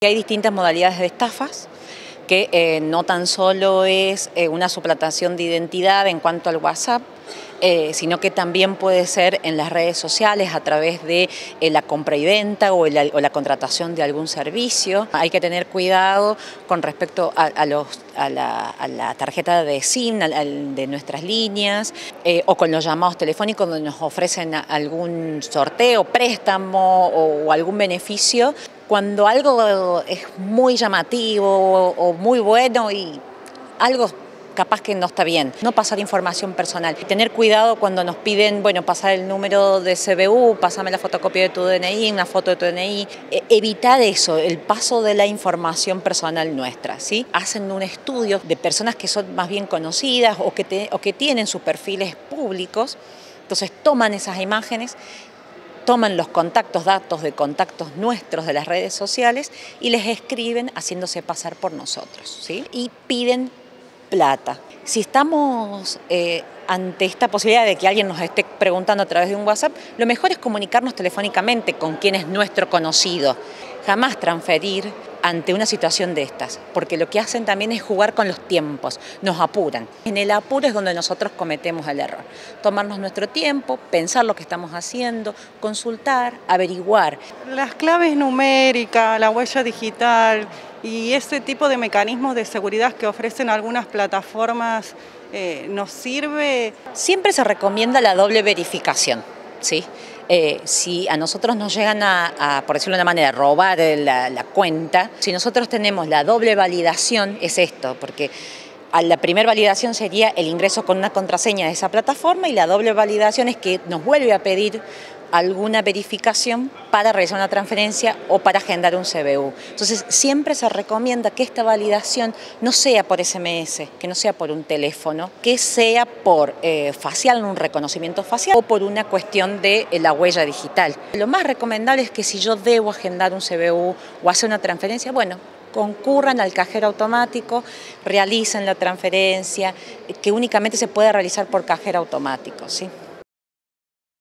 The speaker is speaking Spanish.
Hay distintas modalidades de estafas, que no tan solo es una suplantación de identidad en cuanto al WhatsApp, sino que también puede ser en las redes sociales a través de la compra y venta o la contratación de algún servicio. Hay que tener cuidado con respecto a la tarjeta de SIM, de nuestras líneas, o con los llamados telefónicos donde nos ofrecen algún sorteo, préstamo o algún beneficio. Cuando algo es muy llamativo o muy bueno y algo capaz que no está bien, no pasar información personal. Tener cuidado cuando nos piden, bueno, pasar el número de CBU, pasame la fotocopia de tu DNI, una foto de tu DNI. Evitar eso, el paso de la información personal nuestra, ¿sí? Hacen un estudio de personas que son más bien conocidas o que tienen sus perfiles públicos, entonces toman esas imágenes, toman los datos de contactos nuestros de las redes sociales y les escriben haciéndose pasar por nosotros, ¿sí? Y piden plata. Si estamos ante esta posibilidad de que alguien nos esté preguntando a través de un WhatsApp, lo mejor es comunicarnos telefónicamente con quien es nuestro conocido. Jamás transferir ante una situación de estas, porque lo que hacen también es jugar con los tiempos, nos apuran. En el apuro es donde nosotros cometemos el error. Tomarnos nuestro tiempo, pensar lo que estamos haciendo, consultar, averiguar. Las claves numéricas, la huella digital y ese tipo de mecanismos de seguridad que ofrecen algunas plataformas, ¿nos sirve? Siempre se recomienda la doble verificación, ¿sí? Si a nosotros nos llegan por decirlo de una manera, robar la cuenta, si nosotros tenemos la doble validación, es esto, porque la primera validación sería el ingreso con una contraseña de esa plataforma y la doble validación es que nos vuelve a pedir alguna verificación para realizar una transferencia o para agendar un CBU. Entonces, siempre se recomienda que esta validación no sea por SMS, que no sea por un teléfono, que sea por facial, un reconocimiento facial o por una cuestión de la huella digital. Lo más recomendable es que si yo debo agendar un CBU o hacer una transferencia, bueno, concurran al cajero automático, realicen la transferencia, que únicamente se puede realizar por cajero automático, ¿sí?